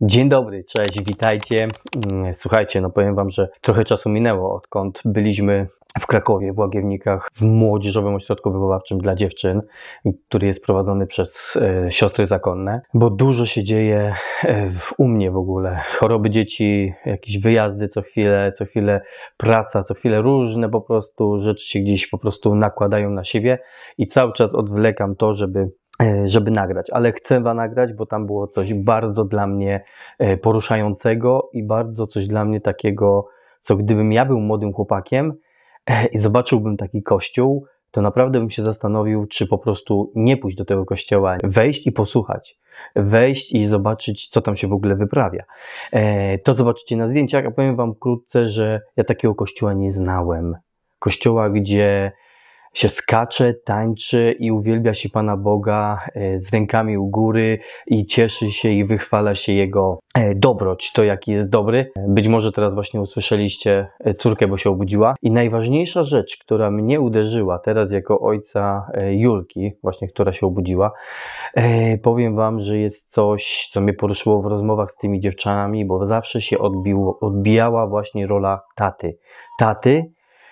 Dzień dobry, cześć, witajcie. Słuchajcie, no powiem wam, że trochę czasu minęło, odkąd byliśmy w Krakowie, w Łagiewnikach, w Młodzieżowym Ośrodku Wychowawczym dla Dziewczyn, który jest prowadzony przez siostry zakonne, bo dużo się dzieje u mnie w ogóle. Choroby dzieci, jakieś wyjazdy co chwilę praca, co chwilę różne po prostu rzeczy się gdzieś po prostu nakładają na siebie i cały czas odwlekam to, żeby nagrać, ale chcę nagrać, bo tam było coś bardzo dla mnie poruszającego i bardzo coś dla mnie takiego, co gdybym ja był młodym chłopakiem i zobaczyłbym taki kościół, to naprawdę bym się zastanowił, czy po prostu nie pójść do tego kościoła, wejść i posłuchać, wejść i zobaczyć, co tam się w ogóle wyprawia. To zobaczycie na zdjęciach, a powiem wam wkrótce, że ja takiego kościoła nie znałem. Kościoła, gdzie się skacze, tańczy i uwielbia się Pana Boga z rękami u góry i cieszy się i wychwala się Jego dobroć, to jaki jest dobry. Być może teraz właśnie usłyszeliście córkę, bo się obudziła. I najważniejsza rzecz, która mnie uderzyła teraz jako ojca Julki, właśnie która się obudziła, powiem wam, że jest coś, co mnie poruszyło w rozmowach z tymi dziewczynami, bo zawsze się odbijała właśnie rola taty,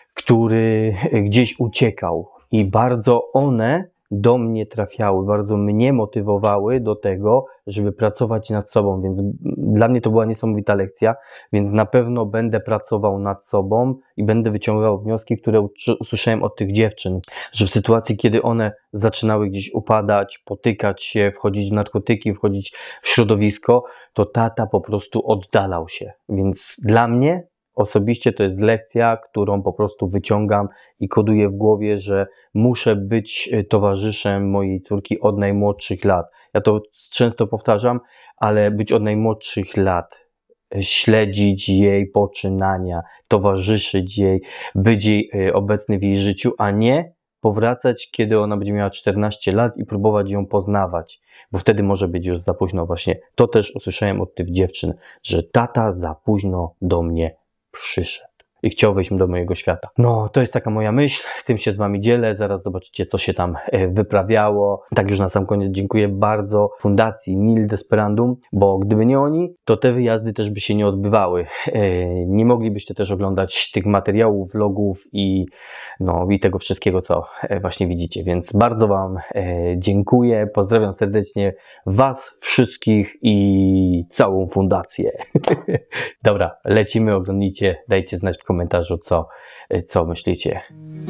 który gdzieś uciekał i bardzo one do mnie trafiały, bardzo mnie motywowały do tego, żeby pracować nad sobą, więc dla mnie to była niesamowita lekcja, więc na pewno będę pracował nad sobą i będę wyciągał wnioski, które usłyszałem od tych dziewczyn, że w sytuacji, kiedy one zaczynały gdzieś upadać, potykać się, wchodzić w narkotyki, wchodzić w środowisko, to tata po prostu oddalał się, więc dla mnie osobiście to jest lekcja, którą po prostu wyciągam i koduję w głowie, że muszę być towarzyszem mojej córki od najmłodszych lat. Ja to często powtarzam, ale być od najmłodszych lat, śledzić jej poczynania, towarzyszyć jej, być jej obecny w jej życiu, a nie powracać, kiedy ona będzie miała 14 lat i próbować ją poznawać, bo wtedy może być już za późno właśnie. To też usłyszałem od tych dziewczyn, że tata za późno do mnie przyszedł i chciał wejść do mojego świata. No, to jest taka moja myśl, tym się z wami dzielę, zaraz zobaczycie, co się tam wyprawiało. Tak już na sam koniec dziękuję bardzo Fundacji Nil Desperandum, bo gdyby nie oni, to te wyjazdy też by się nie odbywały. Nie moglibyście też oglądać tych materiałów, vlogów i tego wszystkiego, co właśnie widzicie, więc bardzo wam dziękuję, pozdrawiam serdecznie was wszystkich i całą fundację. Dobra, lecimy, oglądnijcie, dajcie znać w komentarzu, co myślicie.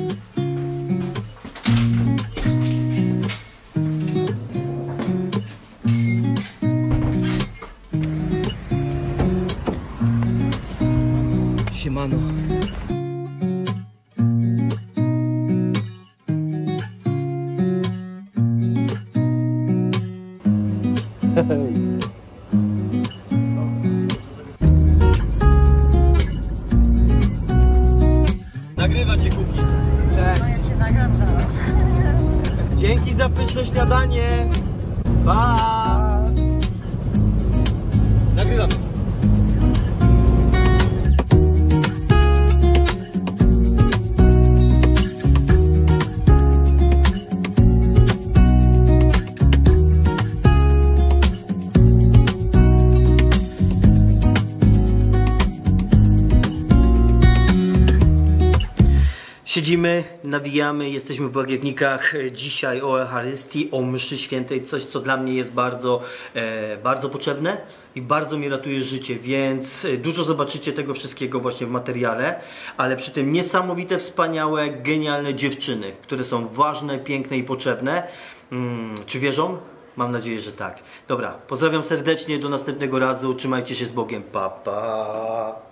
Siemano. Nagrywa cię, Kuki. No ja cię nagram zaraz. Dzięki za pyszne śniadanie. Pa! Nagrywamy. Siedzimy, nawijamy, jesteśmy w Łagiewnikach. Dzisiaj o Eucharystii, o mszy świętej, coś, co dla mnie jest bardzo potrzebne i bardzo mi ratuje życie, więc dużo zobaczycie tego wszystkiego właśnie w materiale, ale przy tym niesamowite, wspaniałe, genialne dziewczyny, które są ważne, piękne i potrzebne. Czy wierzą? Mam nadzieję, że tak. Dobra, pozdrawiam serdecznie, do następnego razu, trzymajcie się z Bogiem, pa pa!